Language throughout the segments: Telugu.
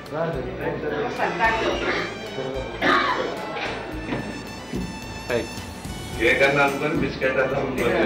కేక్ అన్న అనుకుని బిస్కెట్ అన్న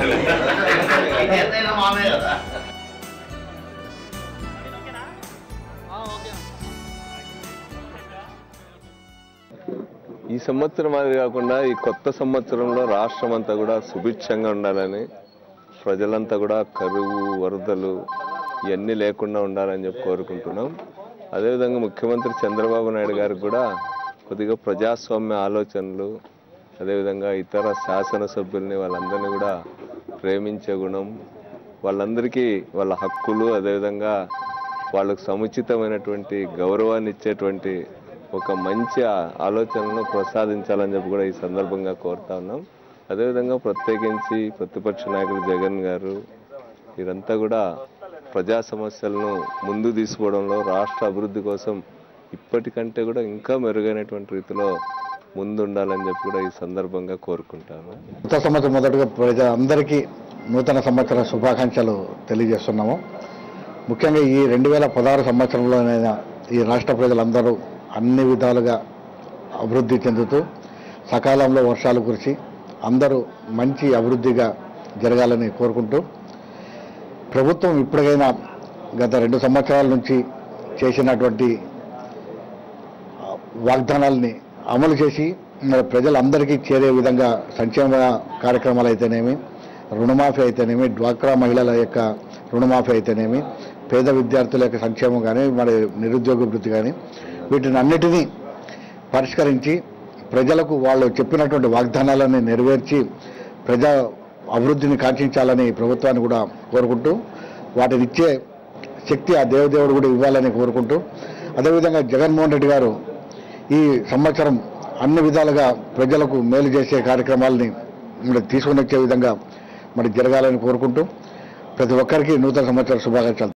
ఈ సంవత్సరం అది కాకుండా ఈ కొత్త సంవత్సరంలో రాష్ట్రం అంతా కూడా సుభిక్షంగా ఉండాలని, ప్రజలంతా కూడా కరువు వరదలు ఇవన్నీ లేకుండా ఉండాలని చెప్పి కోరుకుంటున్నాం. అదేవిధంగా ముఖ్యమంత్రి చంద్రబాబు నాయుడు గారికి కూడా కొద్దిగా ప్రజాస్వామ్య ఆలోచనలు, అదేవిధంగా ఇతర శాసనసభ్యుల్ని వాళ్ళందరినీ కూడా ప్రేమించే గుణం, వాళ్ళందరికీ వాళ్ళ హక్కులు అదేవిధంగా వాళ్ళకు సముచితమైనటువంటి గౌరవాన్ని ఇచ్చేటువంటి ఒక మంచి ఆలోచనను ప్రసాదించాలని చెప్పి కూడా ఈ సందర్భంగా కోరుతా ఉన్నాం. అదేవిధంగా ప్రత్యేకించి ప్రతిపక్ష నాయకులు జగన్ గారు వీరంతా కూడా ప్రజా సమస్యలను ముందు తీసుకోవడంలో రాష్ట్ర అభివృద్ధి కోసం ఇప్పటికంటే కూడా ఇంకా మెరుగైనటువంటి రీతిలో ముందుండాలని చెప్పి కూడా ఈ సందర్భంగా కోరుకుంటాను. కొత్త సంవత్సరం మొదటగా ప్రజలందరికీ నూతన సంవత్సర శుభాకాంక్షలు తెలియజేస్తున్నాము. ముఖ్యంగా ఈ 2016 సంవత్సరంలోనైనా ఈ రాష్ట్ర ప్రజలందరూ అన్ని విధాలుగా అభివృద్ధి చెందుతూ సకాలంలో వర్షాలు కురిసి అందరూ మంచి అభివృద్ధిగా జరగాలని కోరుకుంటూ, ప్రభుత్వం ఇప్పటికైనా గత 2 సంవత్సరాల నుంచి చేసినటువంటి వాగ్దానాల్ని అమలు చేసి ప్రజలందరికీ చేరే విధంగా సంక్షేమ కార్యక్రమాలు అయితేనేమి, రుణమాఫీ అయితేనేమి, డ్వాక్రా మహిళల యొక్క రుణమాఫీ అయితేనేమి, పేద విద్యార్థుల యొక్క సంక్షేమం కానీ, మరి నిరుద్యోగ వృత్తి కానీ, వీటిని అన్నిటినీ పరిష్కరించి ప్రజలకు వాళ్ళు చెప్పినటువంటి వాగ్దానాలను నెరవేర్చి ప్రజా అభివృద్ధిని కాంక్షించాలని ప్రభుత్వాన్ని కూడా కోరుకుంటూ, వాటిని ఇచ్చే శక్తి ఆ దేవదేవుడు కూడా ఇవ్వాలని కోరుకుంటూ, అదేవిధంగా జగన్మోహన్ రెడ్డి గారు ఈ సంవత్సరం అన్ని విధాలుగా ప్రజలకు మేలు చేసే కార్యక్రమాలని తీసుకుని వచ్చే విధంగా మరి జరగాలని కోరుకుంటూ ప్రతి ఒక్కరికి నూతన సంవత్సర శుభాకాంక్షలు.